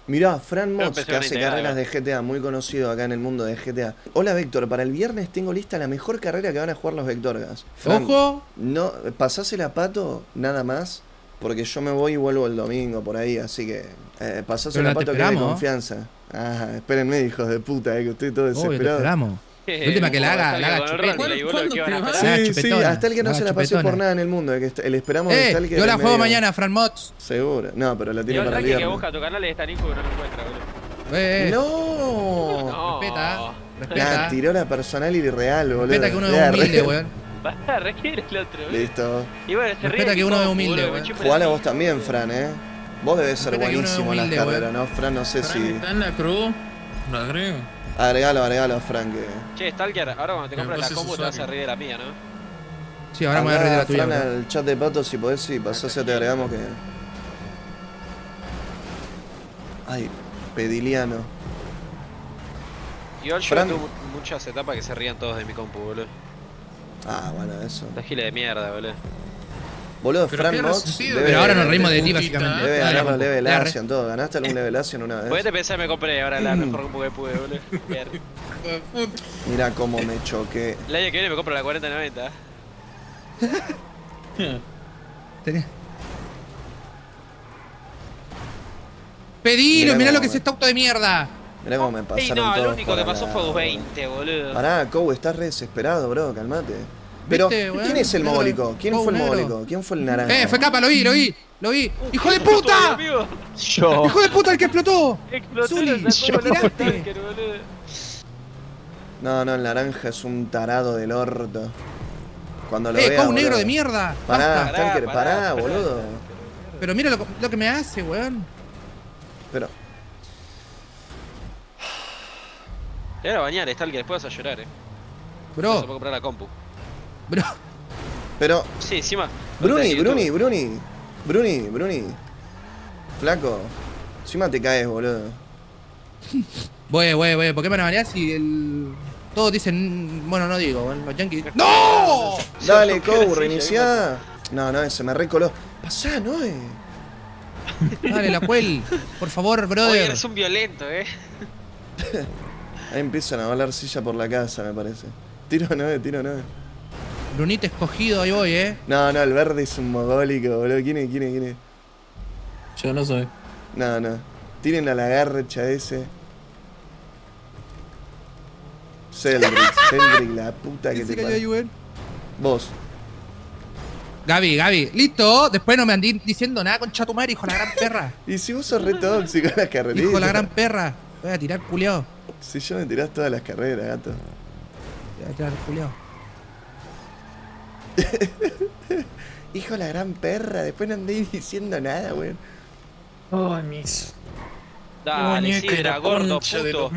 Mirá, Fran Mods, que hace carreras de GTA, muy conocido acá en el mundo de GTA. Hola Vector, para el viernes tengo lista la mejor carrera que van a jugar los Vectorgas. Fran, ¡Ojo! No, pasásela a Pato, nada más, porque yo me voy y vuelvo el domingo por ahí, así que pasásela a Pato que es de confianza. Ah, espérenme, hijos de puta, que estoy todo desesperado. Obvio, te esperamos. La última que la haga chupeta. Sí, a Stalker no se la pasé por nada en el mundo. El esperamos de Stalker. Yo la juego mañana, Fran Mods. Seguro. No, pero la tiene para el viernes. Que busca tu canal y está Nico y no lo encuentra, boludo. ¡No! Respeta. Nah, tiró la personal y real, boludo. Respeta que uno es humilde, weón. Requiere el otro. Listo. Y bueno, se respeta que uno es humilde, weón. Jugala vos también, Fran, Vos debes ser buenísimo en las carreras, ¿no? Fran, no sé si... ¿Está en la cruz? Lo agrego. Agregalo, Frank. Che, Stalker, ahora cuando te compras la combo te vas a reír de la mía, ¿no? Sí, ahora me voy a reír de la tuya. Fran, al chat de Pato, si podés, si pasás, ya te agregamos que... Ay, Pediliano. Igual yo tuve muchas etapas que se rían todos de mi compu, boludo. Ah, bueno, eso. La gila de mierda, boludo. Boludo, Fran Mods. Pero ahora nos reímos de ti, básicamente. Debe ganar los level Asian, todo. ¿Ganaste algún level Asian una vez? ¿Por qué te pensás que me compré ahora la mejor compu que pude, boludo? Mira cómo me choqué. El año que viene me compro la 4090. Pedilo, mirá lo que es este auto de mierda. Mirá cómo me pasaron no, todos. lo único que pasó fue 20, boludo. Pará, Cow, estás re desesperado, bro, calmate. Pero, ¿quién es el mogólico? ¿Quién fue el mogólico? ¿Quién fue el naranja? Fue Capa, lo vi. ¡Hijo de puta! Yo. ¡Hijo de puta el que explotó! Zuli, No, el naranja es un tarado del orto. Cuando lo vea, Cow negro de mierda. Pará, Stalker, pará, boludo. Pero mira lo que me hace, weón. Pero... Te voy a bañar, Stalker, después vas a llorar, Bro. No se puede comprar la compu. Bro. Pero... Sí, encima... Bruni. Flaco. Encima te caes, boludo. Voy. ¿Por qué me van a banear si el... Todos dicen... Bueno, no digo, los yankees... ¡No! Dale, Cow, reiniciá. No, ese me recoló. Pasá, ¿no? Dale, la cuel. Por favor, brother. Oye, eres un violento, Ahí empiezan a volar silla por la casa, me parece. Tiro 9. Brunito escogido, ahí voy, No, el verde es un mogólico, boludo. ¿Quién es? Yo no soy. No. Tiren a la garcha ese. Celdrick, la puta que te parió. Vos. Gaby, listo. Después no me andí diciendo nada con chatumar, hijo de la gran perra. Y si vos sos re tóxico en las carreras. Hijo de la gran perra. Voy a tirar culiao. Si yo me tirás todas las carreras, gato. Voy a tirar culiao. Hijo de la gran perra, después no andé diciendo nada, weón. Ay, mis... Dale, sidra, gordo, puto.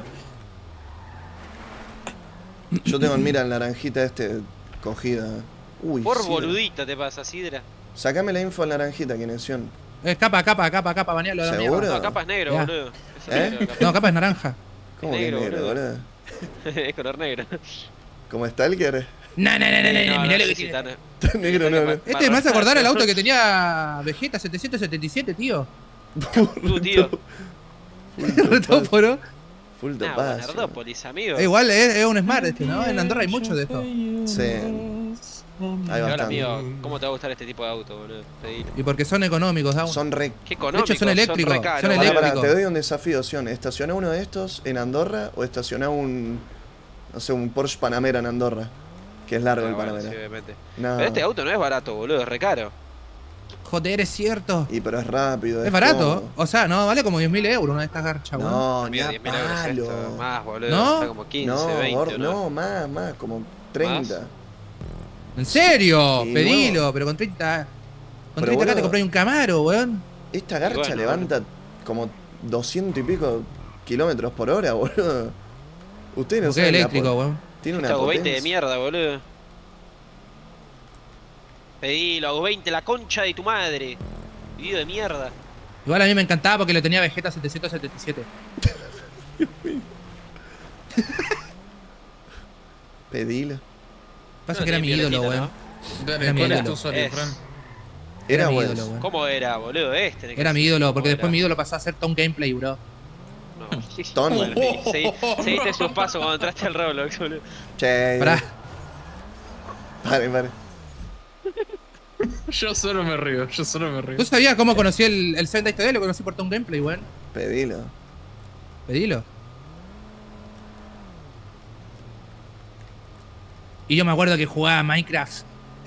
Yo tengo en mira el naranjita cogida. Uy, Por sidra. boludita te pasa, sidra. Sacame la info al naranjita, quién es Sion. Capa, banealo de la ¿Seguro? mierda. No, capa es negro, boludo. No, capa es naranja. ¿Cómo que negro, negro, boludo? Es color negro. ¿Como Stalker? No, mirá lo que tiene. Tan negro no. Este me hace acordar al auto que tenía Vegeta 777, tío. Tú, tío. Retóforo. Full topaz. Nardópolis, amigo. Igual es un Smart ¿no? En Andorra hay mucho de esto. Sí. Hay Igual, bastante. amigo, ¿cómo te va a gustar este tipo de auto, boludo? Pedilo. Y porque son económicos, ¿no? Son re... ¿Qué económico? De hecho, son eléctricos. Son re caros. Son Pará, eléctricos. te doy un desafío, Sion. ¿Estacioná uno de estos en Andorra o estacioná un... no sé, un Porsche Panamera en Andorra? Que es largo el Panamera. Sí, obviamente. No. Pero este auto no es barato, boludo, es re caro. Joder, es cierto. Y pero es rápido. Es barato. cómodo. O sea, no, vale como 10.000 euros una de estas garchas, weón. No, ni Mira, a 10.000 euros esto, palo. más, boludo. ¿No? Está como 15, No, 20, gordo, ¿no? no, más, como 30. ¿En serio? Sí, Pedilo, no. pero con 30... Con Pero 30 acá te boludo, compré un Camaro, weón. Esta garcha bueno, levanta como 200 y pico kilómetros por hora, boludo. Ustedes no Porque es saben. eléctrico, weón. Tiene una Hago 20 potencia. de mierda, boludo. Pedilo, hago 20, la concha de tu madre. Video de mierda. Igual a mí me encantaba porque lo tenía Vegeta 777. Pedilo. Pasa No, que era mi tiene ídolo, violetita, weón. ¿no? Dale, Era mi ¿cuál es ídolo. tu usuario, Es. Fran? Era mi bueno. ídolo, weón. ¿Cómo era, boludo? Era mi ídolo, porque después mi ídolo pasó a hacer Tom Gameplay, bro. No. Ton. Bueno, seguiste sus pasos cuando entraste al Roblox, boludo. Che. Pará. Pare. Yo solo me río, yo solo me río. ¿Tú sabías cómo conocí el Seven Days to Die? Lo conocí por Tom Gameplay, weón. Pedilo. Pedilo. Y yo me acuerdo que jugaba Minecraft.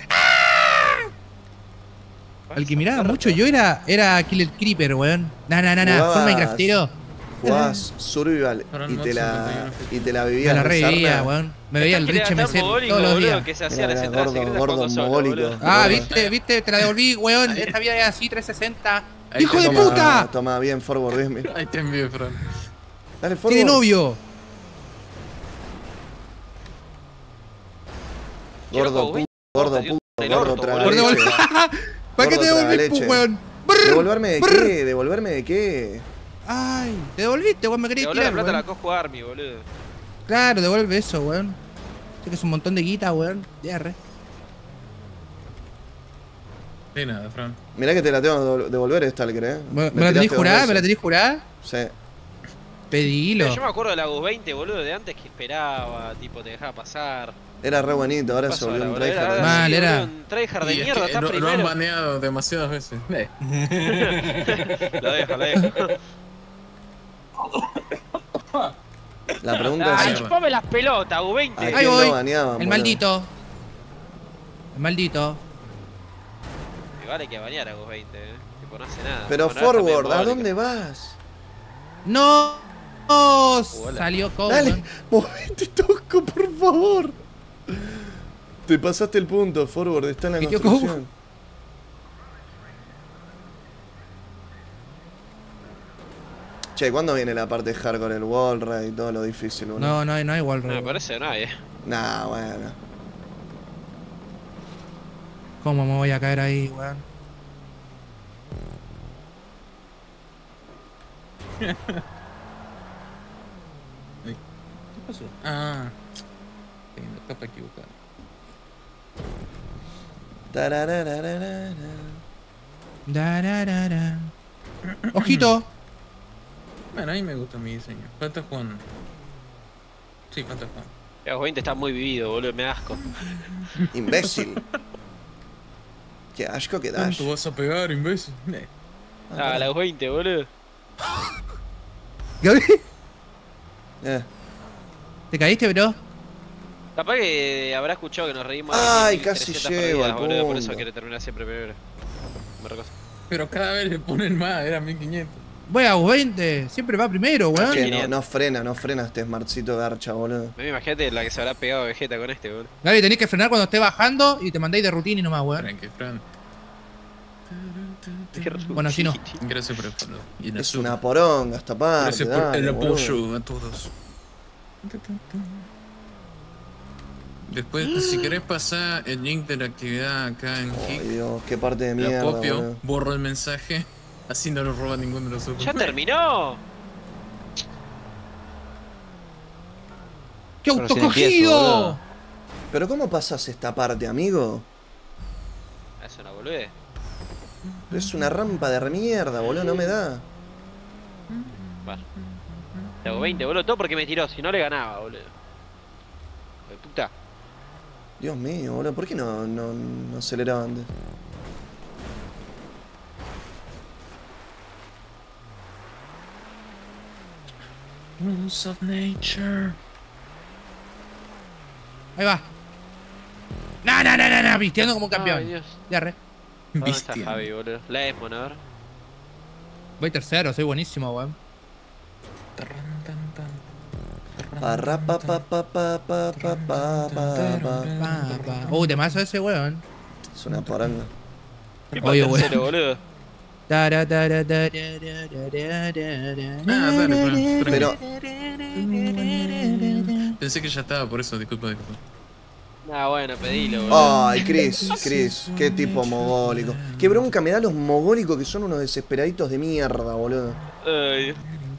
El que miraba mucho yo era Killer Creeper, weón. Nah. Jugabas- Fue Minecraftero. Jugabas Survival Ahora y no te sé, la 51. vivías. Me la de sarna. reía, weón. Me veía el Rich MC todos los días. Que se Era hacían las entradas gordo, secretas gordo, jugando solo, mogólico. boludo. Ah, Gordo. viste, te la devolví, weón. Esta vida es así, 360. Ahí ¡Hijo te de toma- puta! Toma bien, forward, bien. Ahí te envío, Fran. Dale, forward. Tiene novio. Gordo, Quiero gordo, jugar, puto, del gordo, orto, traga boludo. leche. ¿Para qué Gordo te devolví, tragaleche. weón? Brr. ¿Devolverme de Brr. qué? ¿Devolverme de qué? Ay, te devolviste, weón. Me Te querías voló la tirar, plata a la weón. Cosco Army, boludo. Claro, devuelve eso, weón. Sé que es un montón de guita, weón. Ya, re. De nada, Fran. Mirá que te la tengo que devolver esta, ¿le crees? ¿Me la tenés tiraste jurada? dos ¿Me la veces. tenés jurada? Sí. Pedilo. Yo me acuerdo de la Gus 20, boludo, de antes que esperaba, tipo, te dejaba pasar. Era re bonito, ahora ¿Qué se pasó volvió un ahora, boludo? tryhard. Mal, Sí, era. boludo, un tryhard de Y es mierda, que está lo han primero. baneado demasiadas veces. Lo dejo. La pregunta Ay, es... chupame las pelotas, Gus 20. ¿A Ahí quién voy. lo baneaban, El boludo? maldito. El maldito. Igual hay que banear a Gus 20, tipo, no hace nada. Pero Bueno, ahora está forward, medio ¿a mogólico. dónde vas? No. Hola. Salió con. Dale, movete, Tosco, por favor. Te pasaste el punto, forward, está en la Metió construcción. Che, ¿cuándo viene la parte hardcore, el wall raid y todo lo difícil, boludo? No hay wall No, me raid. parece que no hay, Nah, bueno. ¿Cómo me voy a caer ahí, weón? ¿Qué pasó? Ah. Tengo capa equivocada. Tararararara. Dararara. Ojito. Bueno, a mí me gusta mi diseño. Falta Juan. Sí, falta Juan. El Gus 20 está muy vivido, boludo, me da asco. Imbécil. Qué asco que das. ¿Cuánto vas a pegar, imbécil? Ah, la Gus 20, boludo. ¿Gaby? Eh. ¿Te caíste, bro? Capaz que habrá escuchado que nos reímos. de Ay, 1300 casi llego al boludo, por eso punto. quiere terminar siempre primero. Me recoso. Pero cada vez le ponen más, era 1500. Voy a 20. Siempre va primero, weón. Che, Genial. no frena este smartcito garcha, boludo. Me imagínate la que se habrá pegado Vegeta con este, boludo. Gaby, tenés que frenar cuando esté bajando y te mandáis de rutina y nomás, weón. Tranqui, Fran. Bueno, así no. Gracias por el follow. Y en Es azul. una poronga esta parte. Gracias por dale, el boludo. apoyo a todos. Después, si querés pasar el link de la actividad acá en Ay, Kik, Dios, qué parte de la mierda, copio, boludo. borro el mensaje, así no lo roba ninguno de los otros. ¡Ya terminó! ¡Qué Pero si autocogido! empiezo, boludo. Pero ¿cómo pasas esta parte, amigo? Es una boludez. Es una rampa de remierda, boludo, no me da. Bueno. Te hago 20, boludo. Todo porque me tiró. Si no le ganaba, boludo. De puta. Dios mío, boludo, ¿por qué no aceleraba antes? Rules of nature. Ahí va. No, vistiendo como un Ay, campeón. Dios. Ya, re. ¿Dónde está Bestia. Javi, boludo? La Esmon, a ver. Voy tercero, soy buenísimo, weón. Parra pa pa pa pa pa pa pa pa. Temazo ese, weón. Es una poronga. ¿Qué Oye, pasa, weón. tercero, boludo? Tara, tara, tara, Dale, Pero, Pensé que ya estaba, por eso, disculpa. Ah, bueno, pedilo, boludo. ay, Chris, qué tipo mogólico. Qué bronca me da los mogólicos que son unos desesperaditos de mierda, boludo. Ay,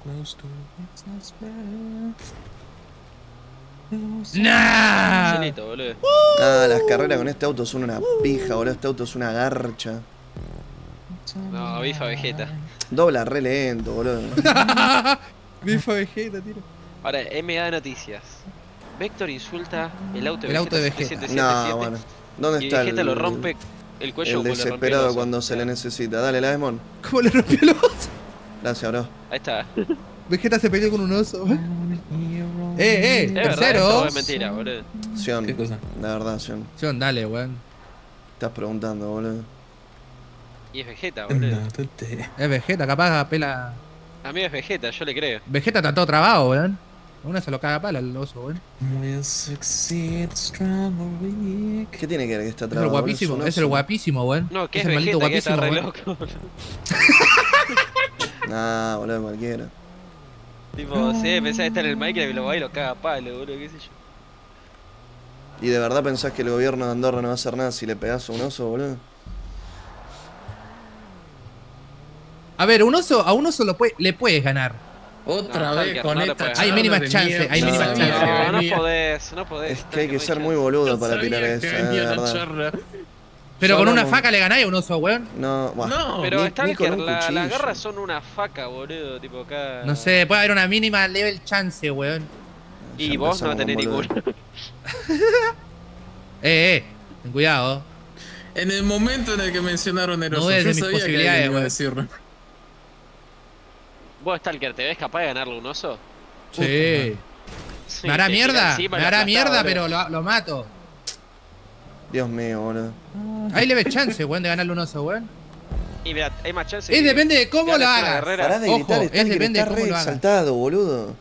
¡Nah! facilito, boludo. Ah, las carreras con este auto son una pija, boludo. Este auto es una garcha. No, bifa Vegeta. Dobla re lento, boludo. Bifa Vegeta, tiro. Ahora, MA de noticias. Vector insulta el auto de El auto de Vegeta. Vegeta. 777, No, bueno. ¿Dónde y está Vegeta lo rompe el cuello el como le rompió el desesperado oso. cuando se le necesita? Dale, la Demon. ¿Cómo le rompió el oso? Gracias, bro. Ahí está. Vegeta se peleó con un oso. ¿Es verdad esto tercero. o es mentira, boludo? Sion, ¿Qué cosa? la verdad, Sion. Sion, dale, weón. Estás preguntando, boludo. Y es Vegeta, boludo. Es Vegeta, capaz pela. A mí es Vegeta, yo le creo. Vegeta está todo trabado, weón. Uno se lo caga a pala el oso, weón. ¿Qué tiene que ver que está Es el atrás? guapísimo, es el guapísimo, weón. No, que es el maldito Vegeta, que está re guapísimo, loco. Nah, boludo, cualquiera. Tipo, sí, pensás que está en el Minecraft y lo va y lo caga a palo, boludo, qué sé yo. ¿Y de verdad pensás que el gobierno de Andorra no va a hacer nada si le pegás a un oso, boludo? A ver, a un oso le puedes ganar. Otra No, vez Stalker, con no le esta puedes. Hay charla mínimas de chances, mierda. hay mínimas chances. No, no Venía. podés, no podés. Es que hay que no ser hay muy chance. boludo para Sabía tirar que eso, es venía la verdad. charla. Pero con Solo una con- faca le ganáis a un oso, weón. No, buah. No, Pero ni Stalker, con un las cuchillo. garras son una faca, boludo, tipo acá. No sé, puede haber una mínima level chance, weón. Y Ya vos no empezamos tenés con ninguna. boludo. Ten cuidado. en el momento en el que mencionaron el No oso, es de yo mis sabía que posibilidades, alguien iba a weón. decirlo. ¿Vos, Stalker, te ves capaz de ganarle a un oso? Sí. Sí, Me hará te tira mierda, encima me y lo hará aplastás, mierda, boludo. pero lo mato. Dios mío, boludo. Hay level chance, weón, de ganarle a un oso, weón. Y mira, hay más chance. Es depende de cómo lo hagas. Pará de Ojo, gritar, es Stalker, depende de está cómo re lo hagas. exaltado, boludo.